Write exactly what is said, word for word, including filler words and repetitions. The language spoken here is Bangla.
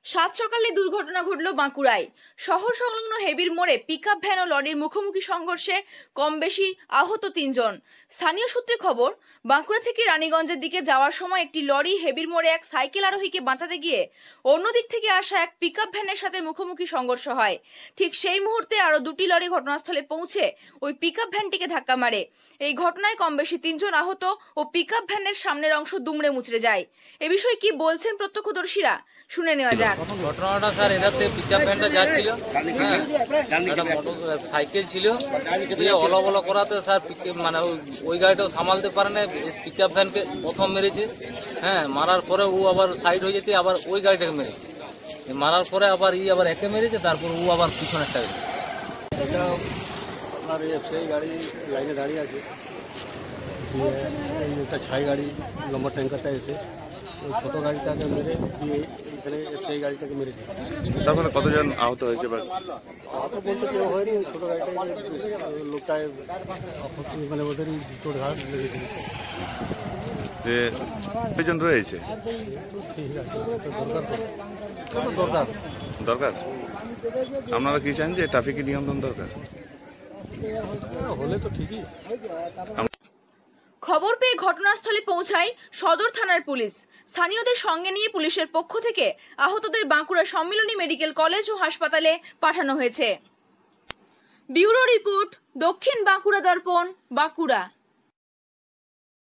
সাত সকালে দুর্ঘটনা ঘটল বাঁকুড়ায়। শহর সংলগ্ন হেবির মোড়ে পিকআপ ভ্যান ও লরির মুখোমুখি সংঘর্ষে কম বেশি আহত তিনজন। স্থানীয় সূত্রে খবর, বাঁকুড়া থেকে রানীগঞ্জের দিকে যাওয়ার সময় একটি লরি হেবির মোড়ে এক সাইকেল আরোহীকে বাঁচাতে গিয়ে অন্যদিক থেকে আসা এক পিকআপ ভ্যানের সাথে মুখোমুখি সংঘর্ষ হয়। ঠিক সেই মুহূর্তে আরো দুটি লরি ঘটনাস্থলে পৌঁছে ওই পিকআপ ভ্যানটিকে ধাক্কা মারে। এই ঘটনায় কম বেশি তিনজন আহত ও পিকআপ ভ্যানের সামনের অংশ দুমড়ে মুচড়ে যায়। এ বিষয়ে কি বলছেন প্রত্যক্ষদর্শীরা, শুনে নেওয়া যাক। ঘটনাটা স্যার, এটাতে পিকআপ ভ্যানটা যাচ্ছিল, হ্যাঁ, একটা মোটর সাইকেল ছিল, দিয়ে অলো বলো করাতে স্যার মানে ওই গাড়িটাও সামালতে পারে না, পিকআপ ভ্যানকে প্রথম মেরেছে। হ্যাঁ, মারার পরে ও আবার সাইড হয়ে যেতে আবার ওই গাড়িটাকে মেরেছে, মারার পরে আবার ই আবার একে মেরেছে, তারপর ও আবার পিছনেরটা গেছে। এটা আপনার সেই গাড়ি লাইনে দাঁড়িয়ে আছে, এই একটা ছাই গাড়ি লম্বা ট্যাঙ্কারটা এসে ওই ছোটো গাড়িটাকে মেরে দিয়ে এখানে সেই গাড়িটাকে মেরেছে। তখন কতজন আহত হয়েছে? আহত বলতে কেউ হয়নি, ছোটো গাড়িটা লোকটায় মানে ওদেরই চোট ঘাট লেগেছিল। যে কজন রয়েছে? ঠিক আছে, দরকার তো দরকার দরকার আপনারা কি চান যে ট্রাফিকের নিয়ন্ত্রণ দরকার হলে তো ঠিকই। খবর পেয়ে ঘটনাস্থলে পৌঁছায় সদর থানার পুলিশ। স্থানীয়দের সঙ্গে নিয়ে পুলিশের পক্ষ থেকে আহতদের বাঁকুড়া সম্মিলনী মেডিকেল কলেজ ও হাসপাতালে পাঠানো হয়েছে। ব্যুরো রিপোর্ট, দক্ষিণ বাঁকুড়া দর্পণ, বাঁকুড়া।